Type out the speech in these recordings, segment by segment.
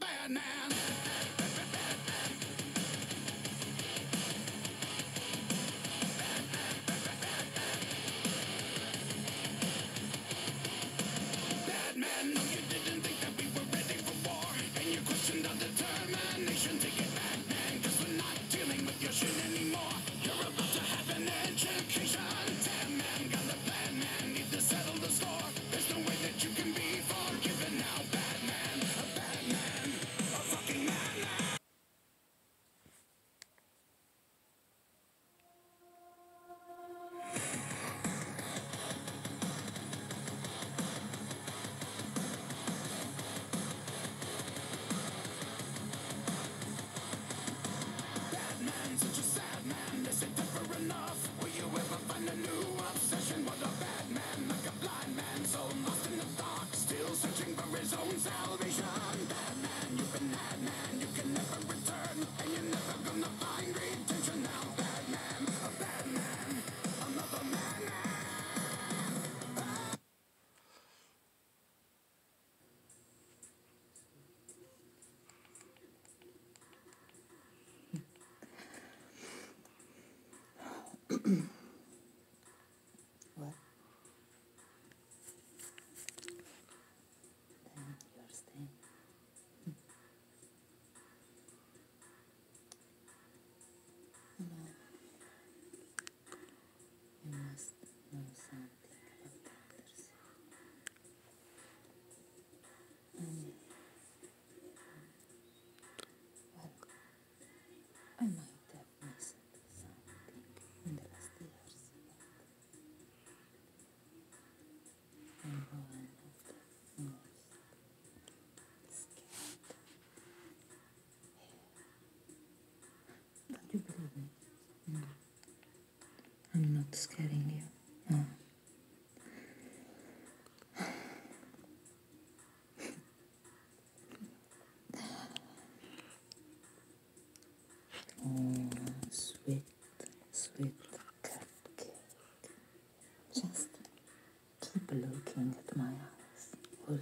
bad man. Bad man, no, you didn't think that we were ready for war, and you questioned our determination to get back, man, 'cause we're not dealing with your shit anymore. You're about to have an education. Damn man, got a bad man, need to settle the score. There's no way that you can be forgiven now, bad man, a fucking madman. Bad man, such a sad man, is it ever enough? Will you ever find a new obsession? What a bad man, like a blind man, so lost in the dark, still searching for his own salvation. Bad man, you've been mad man, you can never return, and you're never gonna find redemption now. Bad man, another madman. What? Then you're staying. You know, you must know something about the others. Well, I might have missed something in the last years, but I'm one of the most scared. Don't you believe me? No. I'm not scaring you. No. Oh, sweet, sweet cupcake. Just keep looking at my eyes, will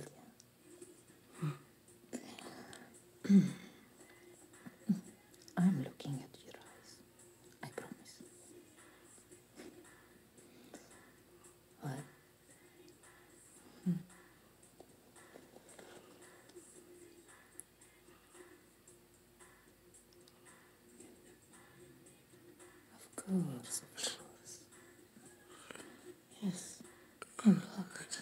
you? I'm looking at your eyes. I promise. What? Of course, of course. Yes, I love it.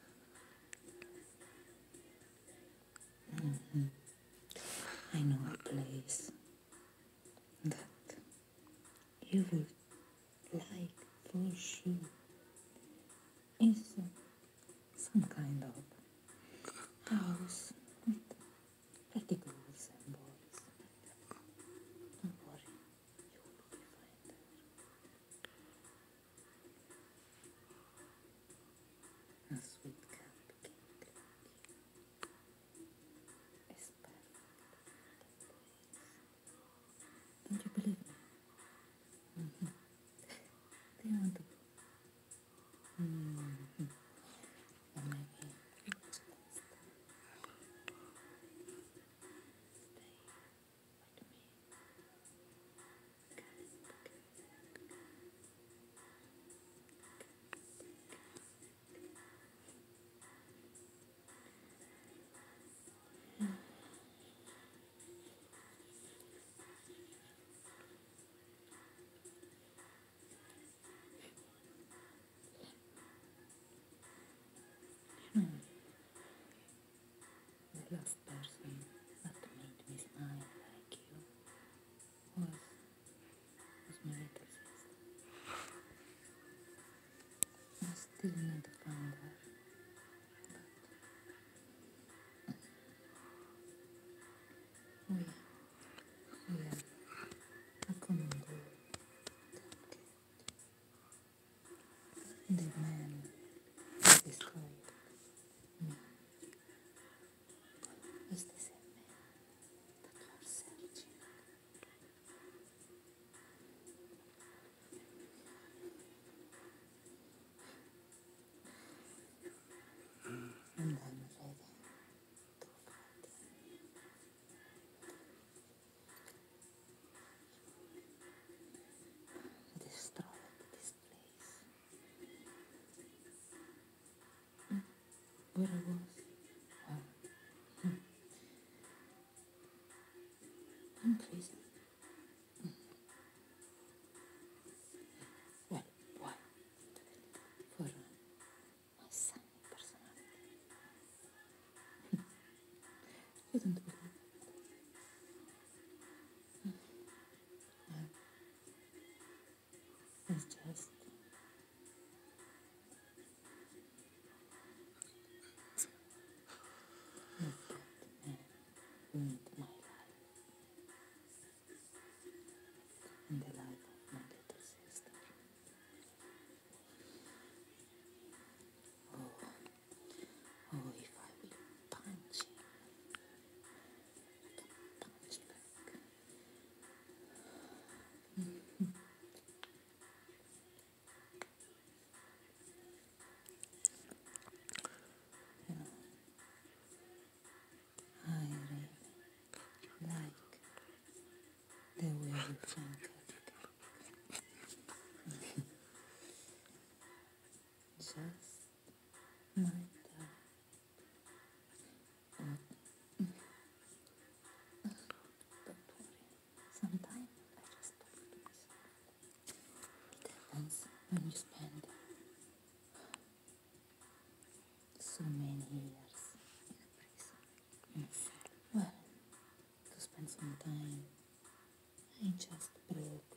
I know a place that you would like for sure. It's some kind of house with pretty girls and boys. Don't worry, you will be fine there. A sweet cupcake is perfect. Don't you believe me? Do you want to go? Or maybe you will just stay with me. The last person that made me smile like you was my little sister. I still need to find her, but we have a common goal. The man who destroyed me is the same man that you are searching. And I'm ready to fight him. where I was. I'm crazy. Well, why? For my sunny personality. You don't believe it? It's just that man ruined my life and the life of my little sister. Oh, if I will punch him, punch back. You know, I really like the way you think. Just like that. Don't worry. Sometimes I just talk to myself. It happens when you spend so many years in a prison. Well, to spend some time, I just broke